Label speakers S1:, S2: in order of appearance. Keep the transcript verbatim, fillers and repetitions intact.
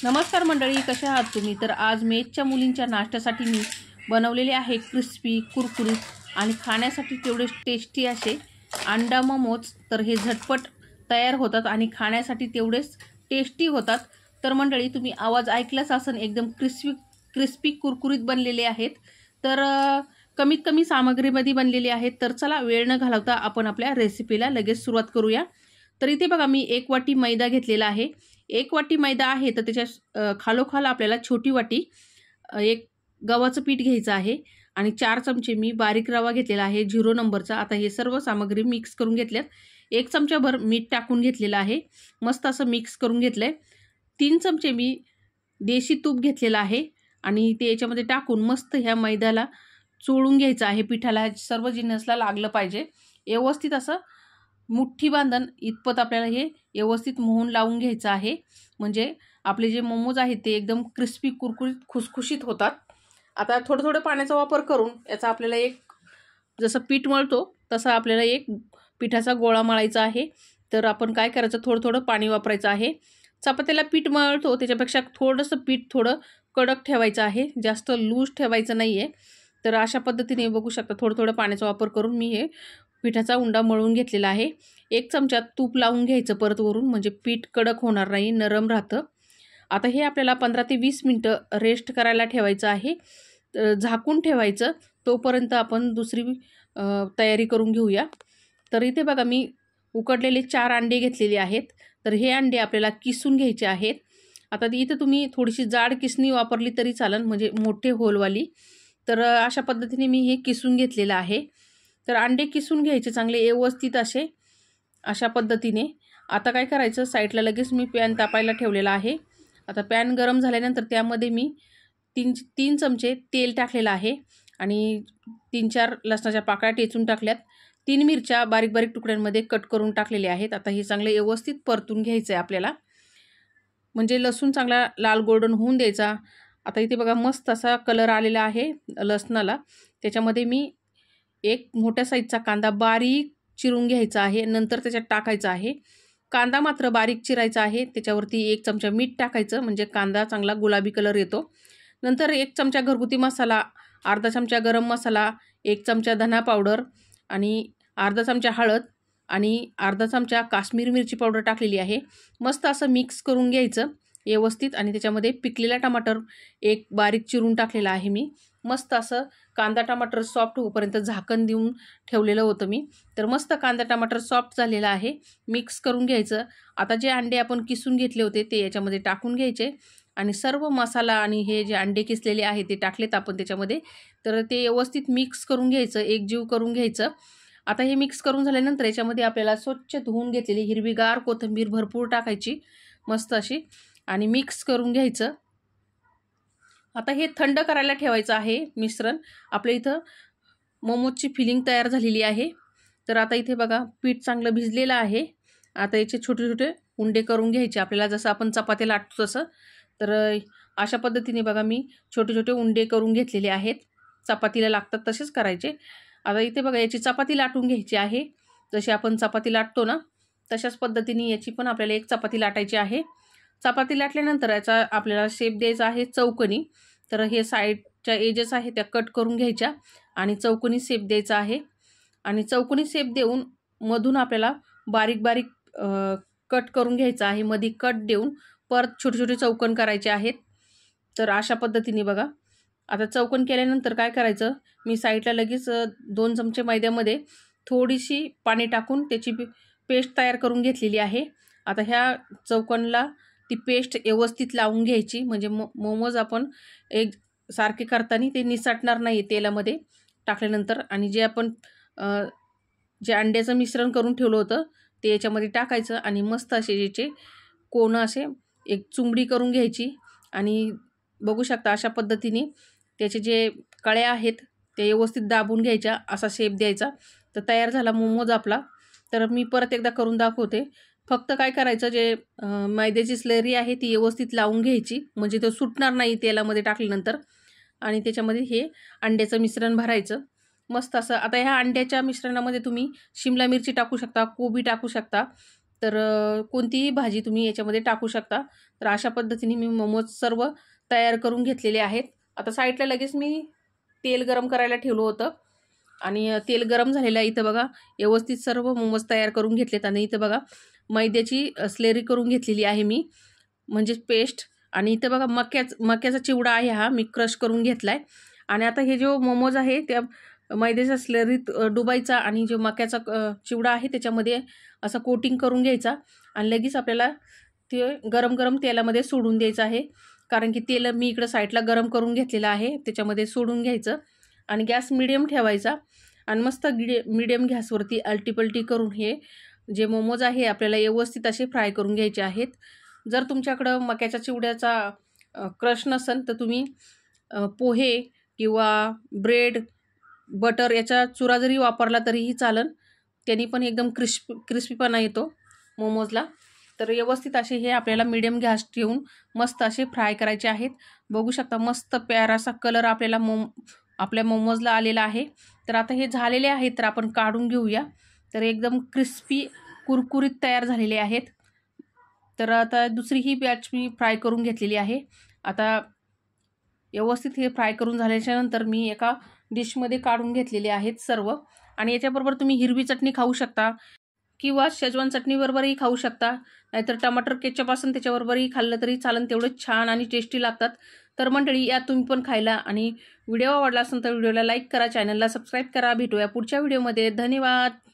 S1: नमस्कार मंडळी, कशा आहात तुम्ही? तर आज मेसच्या मुलींच्या नाश्त्यासाठी मी बनवलेले आहे क्रिस्पी, कुरकुरीत आणि खाण्यासाठी तेवढे टेस्टी असे अंडा मोमोज। तर हे झटपट तयार होतात आणि खाण्यासाठी तेवढेच टेस्टी होतात। तर मंडळी, तुम्ही आवाज ऐकलाच असेल, एकदम क्रिस्पी क्रिस्पी कुरकुरीत बनलेले आहेत। तर कमीत कमी सामग्रीमध्ये बनलेले आहेत। तर चला वेळ न घालवता आपण आपल्या रेसिपीला लगेच सुरुवात करूया। तर इथे बघा, मी एक वाटी मैदा घेतलेला आहे। एक वाटी मैदा आहे तर त्याच्या खालोखाल आपल्याला छोटी वाटी एक गव्हाचं पीठ घ्यायचं आहे आणि चार चमचे मी बारीक रवा घेतलेला आहे झिरो नंबरचा। आता हे सर्व सामग्री मिक्स करून घेतल्यात। एक चमचाभर मीठ टाकून घेतलेलं आहे, मस्त असं मिक्स करून घेतलंय। तीन चमचे मी देशी तूप घेतलेलं आहे आणि ते याच्यामध्ये टाकून मस्त ह्या मैद्याला चोळून घ्यायचं आहे। पिठाला सर्व जिन्नसला लागलं पाहिजे, व्यवस्थित असं मुठ्ठी बांधन इतपत आपल्याला हे व्यवस्थित मोहन लावून घ्यायचं आहे। म्हणजे आपले जे मोमोज आहेत ते एकदम क्रिस्पी कुरकुरीत खुसखुशीत होतात। आता थोडं थोडं पाण्याचा वापर करून याचा आपल्याला एक, जसं पीठ मळतो तसा आपल्याला एक पिठाचा गोळा मळायचा आहे। तर आपण काय करायचं, थोडं थोडं पाणी वापरायचं आहे। चपातीला पीठ मळतो त्याच्यापेक्षा थोडंसं पीठ थोडं कडक ठेवायचं आहे, जास्त लूज ठेवायचं नाही आहे। तर अशा पद्धतीने बघू शकता, थोडं थोडं पाण्याचा वापर करून मी हे पिठाचा उंडा मळून घेतलेला आहे। एक चमचा तूप लावून घ्यायचं परत वरून, म्हणजे पीठ कडक होणार नाही, नरम राहतं। आता हे आपल्याला पंधरा ते वीस मिनटं रेस्ट करायला ठेवायचं आहे, झाकून ठेवायचं। तोपर्यंत आपण दुसरी तयारी करून घेऊया। तर इथे बघा, मी उकडलेले चार अंडे घेतलेले आहेत। तर हे अंडे आपल्याला किसून घ्यायचे आहेत। आता इथं तुम्ही थोडीशी जाड किसणी वापरली तरी चालेल, म्हणजे मोठे होलवाली। तर अशा पद्धतीने मी हे किसून घेतलेलं आहे। तर अंडे किसून घ्यायचे चांगले व्यवस्थित असे, अशा पद्धतीने। आता काय करायचं, साईडला लगेच मी पॅन तापायला ठेवलेला आहे। आता पॅन गरम झाल्यानंतर त्यामध्ये मी तीन तीन चमचे तेल टाकलेलं आहे आणि तीन चार लसणाच्या पाकळ्या टेचून टाकल्यात। तीन मिरच्या बारीक बारीक तुकड्यांमध्ये कट करून टाकलेले आहेत। आता हे चांगले व्यवस्थित परतून घ्यायचं आहे आपल्याला, म्हणजे लसूण चांगला लाल गोल्डन होऊन द्यायचा। आता इथे बघा, मस्त असा कलर आलेला आहे लसणाला। त्याच्यामध्ये मी एक मोठ्या साईजचा कांदा बारीक चिरून घ्यायचा आहे, नंतर त्याच्यात टाकायचा आहे। कांदा मात्र बारीक चिरायचा आहे। त्याच्यावरती एक चमचा मीठ टाकायचं, म्हणजे कांदा चांगला गुलाबी कलर येतो। नंतर एक चमचा घरगुती मसाला, अर्धा चमचा गरम मसाला, एक चमचा धना पावडर आणि अर्धा चमचा हळद आणि अर्धा चमचा काश्मीरी मिरची पावडर टाकलेली आहे। मस्त असं मिक्स करून घ्यायचं व्यवस्थित आणि त्याच्यामध्ये पिकलेला टमाटर एक बारीक चिरून टाकलेला आहे मी। मस्त असं कांदा टमाटर सॉफ्ट होईपर्यंत झाकण देऊन ठेवलेलं होतं मी। तर मस्त कांदा टमाटर सॉफ्ट झालेला आहे, मिक्स करून घ्यायचं। आता जे अंडे आपण किसून घेतले होते ते याच्यामध्ये टाकून घ्यायचे आणि सर्व मसाला आणि हे जे अंडे किसलेले आहे ते टाकलेत आपण त्याच्यामध्ये। तर ते व्यवस्थित मिक्स करून घ्यायचं, एकजीव करून घ्यायचं। आता हे मिक्स करून झाल्यानंतर याच्यामध्ये आपल्याला स्वच्छ धुवून घेतलेली हिरवीगार कोथिंबीर भरपूर टाकायची, मस्त अशी, आणि मिक्स करून घ्यायचं। आता हे थंड करायला ठेवायचं आहे मिश्रण। आपल्या इथं मोमोजची फिलिंग तयार झालेली आहे। तर आता इथे बघा, पीठ चांगलं भिजलेलं आहे। आता याचे छोटे छोटे उंडे करून घ्यायचे आपल्याला, जसं आपण चपाती लाटतो तसं। तर अशा पद्धतीने बघा, मी छोटे छोटे उंडे करून घेतलेले आहेत, चपातीला लागतात तसेच करायचे। आता इथे बघा, याची चपाती लाटून घ्यायची आहे, जशी आपण चपाती लाटतो ना तशाच पद्धतीने याची पण आपल्याला एक चपाती लाटायची आहे। चपाती लाटल्यानंतर याचा आपल्याला शेप द्यायचा आहे चौकोनी। तर हे साईडच्या एजेस आहे त्या कट करून घ्यायच्या आणि चौकोनी शेप द्यायचा आहे। आणि चौकोनी शेप देऊन मधून आपल्याला बारीक बारीक कट करून घ्यायचा आहे, मध्ये कट देऊन परत छोटे छोटे चौकोन करायचे आहेत। तर अशा पद्धतीने बघा, आता चौकोन केल्यानंतर काय करायचं, मी साईडला लगेच दोन चमचे मैद्यामध्ये थोडीशी पाणी टाकून त्याची पेस्ट तयार करून घेतलेली आहे। आता ह्या चौकोनला ती पेस्ट व्यवस्थित लावून घ्यायची, म्हणजे मो मोमोज आपण एक सारखे करताना ते निसटणार नाही तेलामध्ये टाकल्यानंतर। आणि जे आपण जे अंड्याचं मिश्रण करून ठेवलं होतं ते याच्यामध्ये टाकायचं आणि मस्त असे याचे कोण असे एक चुंबडी करून घ्यायची आणि बघू शकता अशा पद्धतीने त्याचे जे कळ्या आहेत ते व्यवस्थित दाबून घ्यायच्या, असा शेप द्यायचा। तर तयार झाला मोमोज आपला। तर मी परत एकदा करून दाखवते। फक्त काय करायचं, जे मैद्याची स्लरी आहे ती व्यवस्थित लावून घ्यायची, म्हणजे तो सुटणार नाही तेलामध्ये टाकल्यानंतर। आणि त्याच्यामध्ये हे अंड्याचं मिश्रण भरायचं मस्त असं। आता ह्या अंड्याच्या मिश्रणामध्ये तुम्ही शिमला मिरची टाकू शकता, कोबी टाकू शकता, तर कोणतीही भाजी तुम्ही याच्यामध्ये टाकू शकता। तर अशा पद्धतीने मी मोमोज सर्व तयार करून घेतलेले आहेत। आता साईडला लगेच मी तेल गरम करायला ठेवलं होतं आणि तेल गरम झालेलं आहे। इथं बघा व्यवस्थित सर्व मोमोज तयार करून घेतलेत आणि इथं बघा मैद्याची स्लेरी करून घेतलेली आहे मी, म्हणजे पेस्ट। आणि इथं बघा मक्याच मक्याचा चिवडा आहे हा, मी क्रश करून घेतलाय। आणि आता हे जो मोमोज आहे त्या मैद्याच्या स्लरीत डुबायचा आणि जो मक्याचा चिवडा आहे त्याच्यामध्ये असं कोटिंग करून घ्यायचा आणि लगेच आपल्याला ते गरम गरम तेलामध्ये सोडून द्यायचं आहे। कारण की तेल मी इकडं साईडला गरम करून घेतलेलं आहे, त्याच्यामध्ये सोडून घ्यायचं आणि गॅस मिडियम ठेवायचा आणि मस्त मिडियम गॅसवरती अल्टीपल्टी करून हे जे मोमोज आहे आपल्याला व्यवस्थित असे फ्राय करून घ्यायचे आहेत। जर तुमच्याकडं मक्याच्या चिवड्याचा क्रश नसेल तर तुम्ही पोहे किंवा ब्रेड बटर याचा चुरा जरी वापरला तरीही चालेल, त्यांनी पण एकदम क्रिस्पी क्रिस्पीपणा येतो मोमोजला। तर व्यवस्थित असे हे आपल्याला मिडियम गॅस ठेवून मस्त असे फ्राय करायचे आहेत। बघू शकता मस्त प्यारासा कलर आपल्याला मोम आपल्या मोमोजला आलेला आहे। तर आता हे झालेले आहेत तर आपण काढून घेऊया। तर एकदम क्रिस्पी कुरकुरीत तयार झालेले आहेत। तर आता दुसरी ही बॅच मी फ्राय करून घेतलेली आहे। आता व्यवस्थित हे फ्राय करून झाल्याच्या नंतर मी एका डिशमध्ये काढून घेतलेले आहेत सर्व। आणि याच्याबरोबर तुम्ही हिरवी चटणी खाऊ शकता किंवा शेजवान चटणीबरोबरही खाऊ शकता, नाहीतर टमाटर केचप असेल त्याच्याबरोबरही खाल्लं तरी चालेल, तेवढंच छान आणि टेस्टी लागतात। तर मंडळी या तुम्ही पण खायला आणि व्हिडिओ आवडला असेल तर व्हिडिओला लाईक करा, चॅनलला सबस्क्राईब करा। भेटूया पुढच्या व्हिडिओमध्ये, धन्यवाद।